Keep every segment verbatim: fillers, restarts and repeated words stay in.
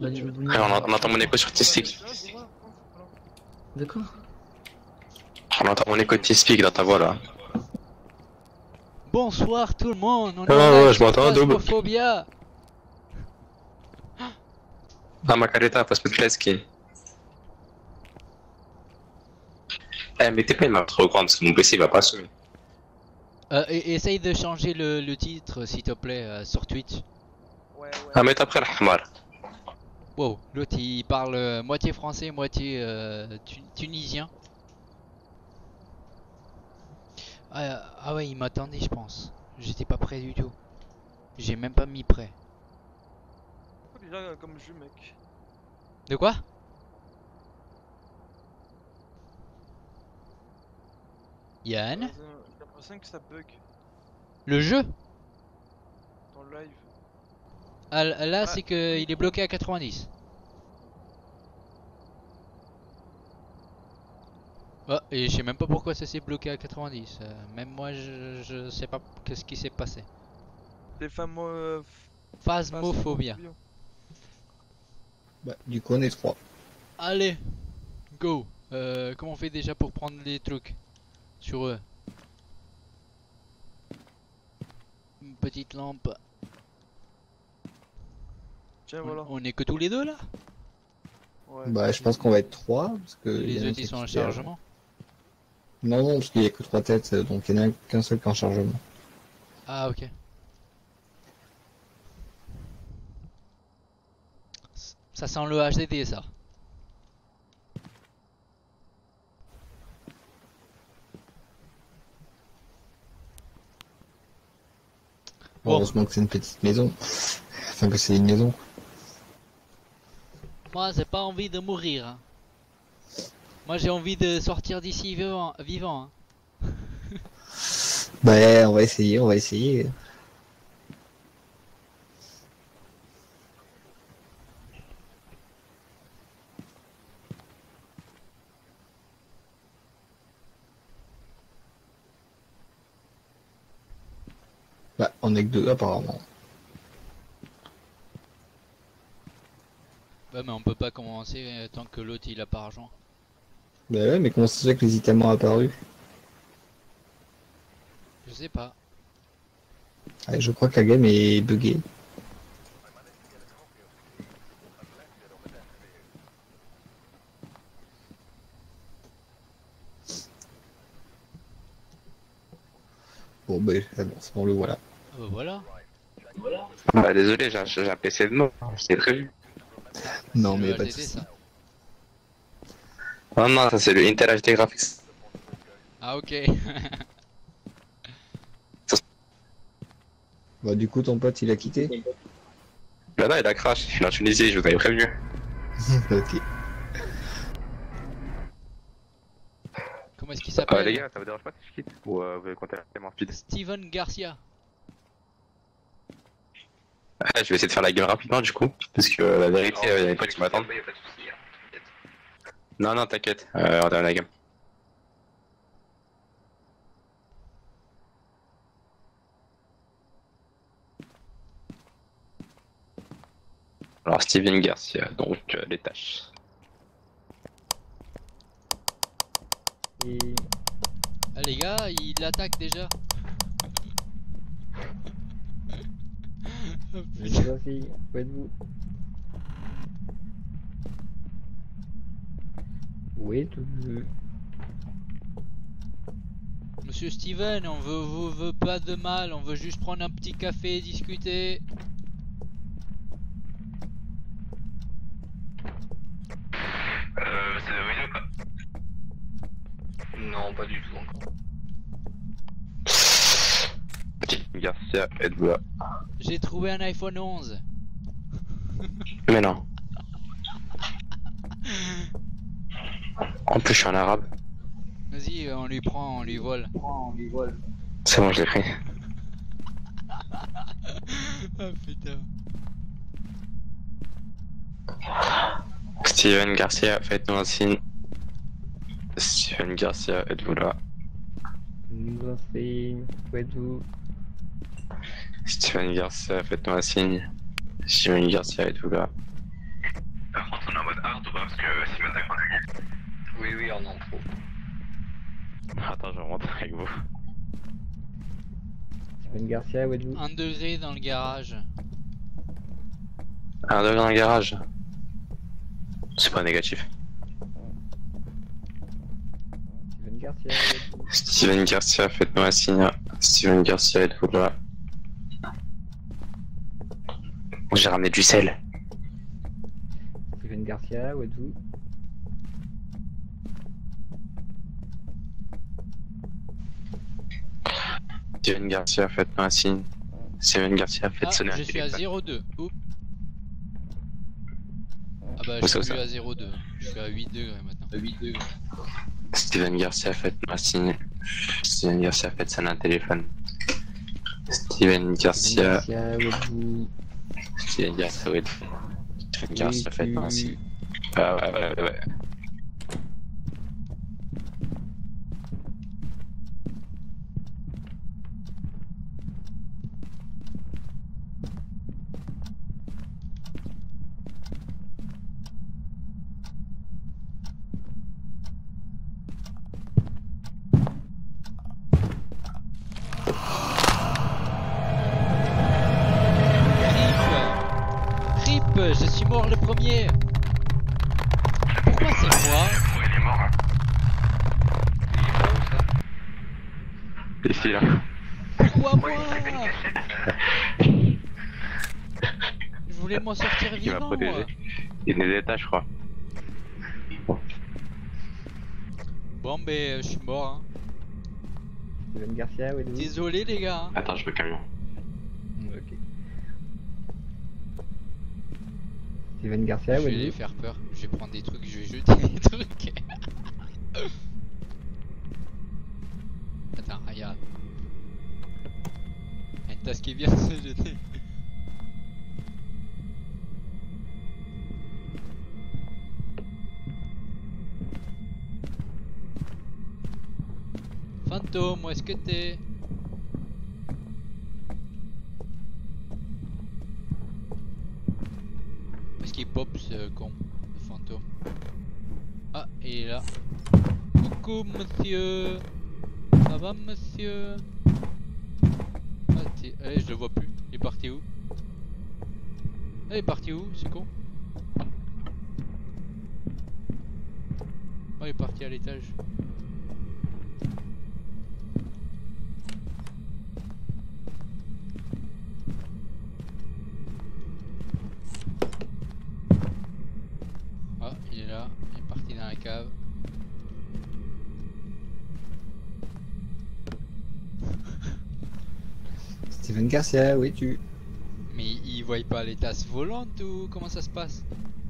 Bah, tu veux Ouais, on, on entend mon écho sur T-Speak. D'accord. On entend mon écho de T-Speak dans ta voix là. Bonsoir tout le monde, on est Ouais, en ouais, live je sur m'entends, double. Phasmophobia. Ah, ma careta, passe me qui. Eh, mais t'es pas une map trop grande parce que mon P C il va pas assumer. Euh, et- essaye de changer le, le titre s'il te plaît euh, sur Twitch. Ouais, ouais. Ah, mais après le Hamar. Wow, l'autre il parle euh, moitié français, moitié euh, tu- tunisien. Ah, ah ouais, il m'attendait je pense. J'étais pas prêt du tout. J'ai même pas mis prêt. Pourquoi déjà euh, comme jeu, mec? De quoi? Yann? J'ai l'impression que ça bug Le jeu? dans le live. Ah, là Ah, c'est que il est bloqué à quatre-vingt-dix. Oh, et je sais même pas pourquoi ça s'est bloqué à quatre-vingt-dix. Euh, même moi je, je sais pas qu'est-ce qui s'est passé. les femmes. Euh, Phasmophobia. Bah, du coup, on est trois. Allez, go. Euh, comment on fait déjà pour prendre les trucs sur eux? Une petite lampe. Tiens, On, voilà. on est que tous les deux là? Ouais. Bah, je pense qu'on va être trois. Parce que Et il y en les a autres un ils sont en qui perd. chargement? Non, non, parce qu'il y a que trois têtes, euh, donc il y en a qu'un seul qui est en chargement. Ah ok. Ça sent le H D D ça. Bon. Heureusement que c'est une petite maison. Enfin, que c'est une maison. Moi j'ai pas envie de mourir. Hein. Moi j'ai envie de sortir d'ici vivant. vivant hein. Bah, on va essayer, on va essayer. Bah, on est que deux apparemment. Bah mais on peut pas commencer euh, tant que l'autre il a pas rejoint. Bah ouais, mais comment ça se fait que les items ont apparu? Je sais pas. Ouais, je crois que la game est buggée. Bon, bah, c'est bon, c'est bon, le voilà. Ah bah voilà. Bah, désolé, j'ai j'ai un P C de mort. C'était prévu. Non, C'est mais le pas de H D D soucis. ça. Non, non, ça c'est le Intel H D Graphics. Ah ok. Bah, du coup, ton pote, il a quitté. Là, non, il a crash. Il est en Tunisie, je vous avais prévenu. Ok. Comment est-ce qu'il Euh, s'appelle? les gars, ça vous dérange pas si je quitte? Ou euh, vous voulez contacter mon speed? Steven Garcia. Ah, je vais essayer de faire la game rapidement du coup. Parce que euh, la vérité, il y a des potes qui m'attendent. Non, non, t'inquiète, euh, on termine la game. Alors, Steven Garcia, donc euh, les tâches. Et... Ah les gars, il attaque déjà. Oh, putain. Voici, où êtes-vous? Où êtes-vous? Monsieur Steven, on veut, vous veut pas de mal, on veut juste prendre un petit café et discuter. Euh, c'est oui ou pas? Non, pas du tout encore. Steven Garcia, êtes-vous là? J'ai trouvé un iPhone onze. Mais non. En plus, je suis un arabe. Vas-y, euh, on lui prend, on lui vole. C'est bon, je l'ai pris. Ah putain. Steven Garcia, faites-nous un signe. Steven Garcia, êtes-vous là? Voici, où êtes-vous? Steven Garcia, faites-nous un signe. Steven Garcia, êtes-vous là? parce que s'il m'attaque pas. Oui, oui, on en trouve. Attends, je remonte avec vous. Steven Garcia, où êtes-vous? Un degré dans le garage. Un degré dans le garage. C'est pas négatif. Steven Garcia, où êtes-vous? Steven Garcia, faites-nous un signe. Steven Garcia, êtes-vous là? J'ai ramené du sel. Steven Garcia, où êtes-vous? Steven Garcia, faites-nous un signe. Steven Garcia, faites Ah, sonner un je suis à téléphone. zéro deux. Oups. Ah bah Où je ça, suis où plus ça à zéro deux. Je suis à huit degrés maintenant. huit degrés. Steven Garcia, faites-nous un signe. Steven Garcia, faites sonner un téléphone. Steven Steven Garcia, Garcia, où êtes-vous? Steven Garcia, où êtes-vous? Steven Garcia, Oui, faites-nous un tu- signe. Ah ouais, ouais, ouais, ouais. Rip Rip, je suis mort le premier. Pourquoi c'est moi? Il est mort. Ici, là. Pourquoi moi? Je voulais m'en sortir Il m'a vivant. protégé. Il est des états, je crois. Bon ben je suis mort. Hein. Steven Garcia, où êtes-vous? Désolé les gars. Hein. Attends, je veux camion. Ok. Steven Garcia, Je où vais les êtes-vous? faire peur. Je vais prendre des trucs, je vais jeter des trucs. Attends, regarde. Il y a une tasse qui vient de se jeter. Fantôme, où est-ce que t'es? Où est-ce qu'il pop ce con, le fantôme? Ah, il est là. Coucou monsieur. Ça va monsieur? Ah, t'es- eh, je le vois plus. Il est parti où? Ah, il est parti où, c'est con? Oh, il est parti à l'étage. Ah, il est là, il est parti dans la cave. Steven Garcia, où es-tu? Mais il voit pas les tasses volantes ou comment ça se passe?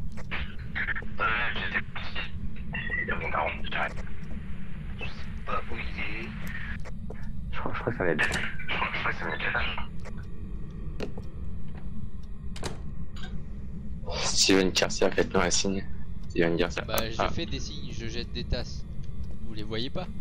Il est mon daron, je t'arrête. Je sais pas où il est. Je crois, je crois que ça va être. Je crois, je crois que ça va être là. Steven Garcia, faites-nous un signe. Steven Garcia. Bah je Ah. fais des signes, je jette des tasses. Vous les voyez pas?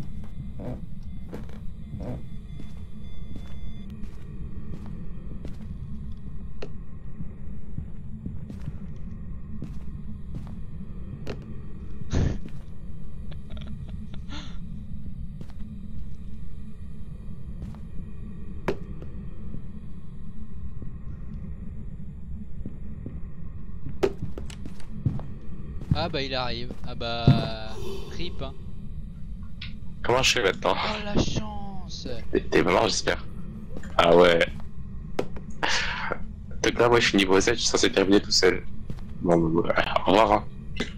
Ah bah il arrive. Ah bah rip hein. Comment je fais maintenant? Oh la chance. T'es t'es pas mort, j'espère. Ah ouais. Donc là, moi je suis niveau sept, je suis censé terminer tout seul. Bon, bah, au revoir. Hein.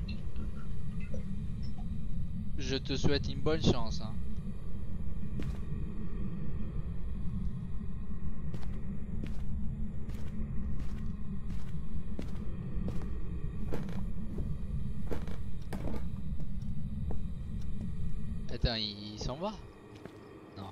Je te souhaite une bonne chance hein. Attends, il, il s'en va? Non.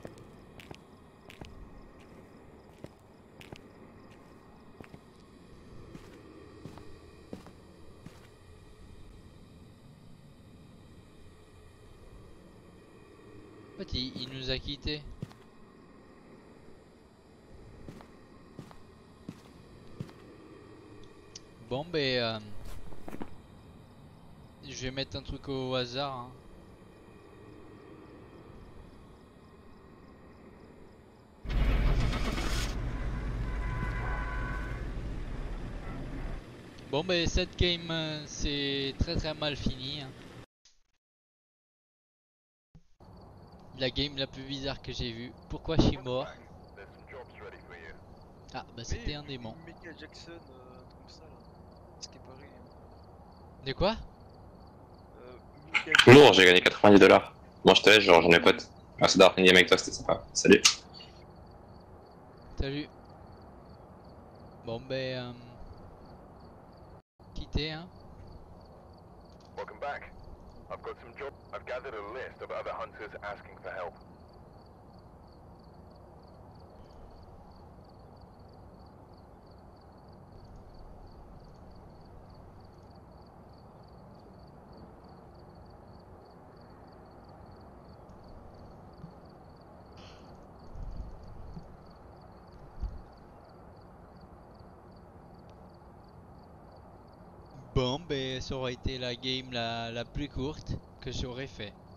En fait, il, il nous a quittés. Bon, ben. Euh... Je vais mettre un truc au hasard. Hein. Bon ben cette game euh, c'est très très mal fini. Hein. La game la plus bizarre que j'ai vue. Pourquoi je suis mort? Ah bah c'était un démon. Michael Jackson, euh, un truc comme ça là. Ce qui est pareil. Hein. De quoi? Euh, Michael Lourd, j'ai gagné quatre-vingt-dix dollars. Moi je te laisse, genre j'en ai pote. Merci d'avoir fait une game avec toi, c'était sympa. Salut. Salut. Bon ben... Euh... Quitter hein. Welcome back. I've got some job. I've gathered a list of other hunters asking for help. Bon ben ça aurait été la game la, la plus courte que j'aurais fait.